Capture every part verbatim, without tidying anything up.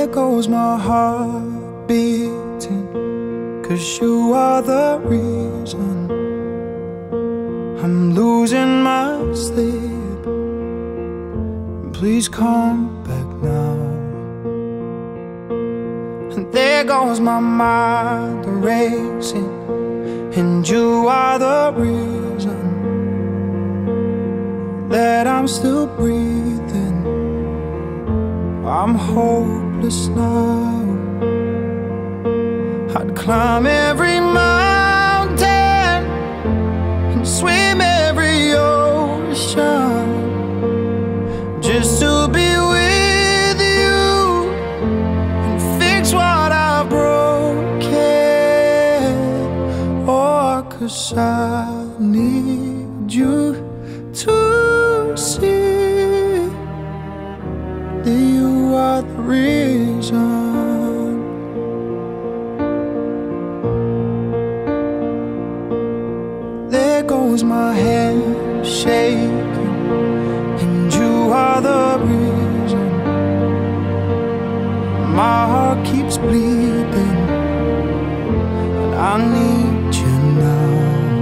there goes my heart beating, 'cause you are the reason I'm losing my sleep. Please come back now. And there goes my mind racing, and you are the reason that I'm still breathing. I'm hopeless now. I'd climb every mountain and swim every ocean just to be with you and fix what I've broken. Oh, 'cause I need you to see that you are the reason. There goes my hand shaking, and you are the reason my heart keeps bleeding, and I need you now.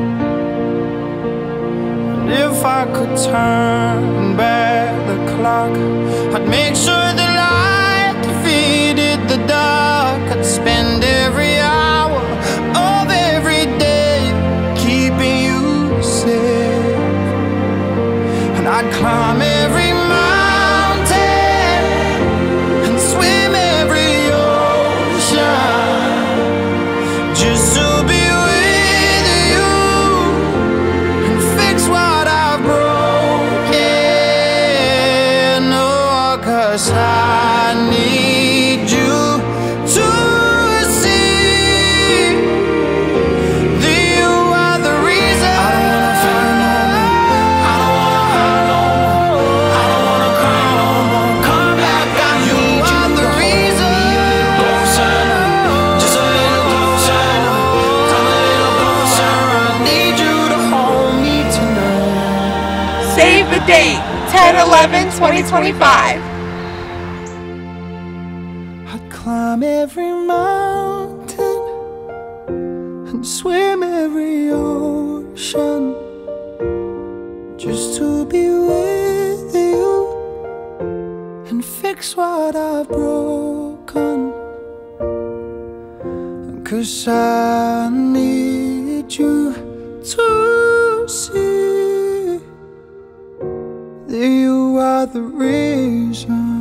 And if I could turn back the clock, I'd make sure the light defeated the dark. I'd spend every hour of every day keeping you safe, and I'd climb every mountain and swim every ocean just to be with you and fix what I've broken. Oh, 'cause I need you to see that you are the reason. I don't wanna fight no more. I don't wanna hurt no more. I don't wanna cry no more. Come back, I you are the reason. Closer, just a little closer. Come a little closer. I need you to hold me tonight. Save the date, ten eleven twenty twenty-five. I'd climb every mountain and swim every ocean just to be with you and fix what I've broken. 'Cause I need you to see that you are the reason.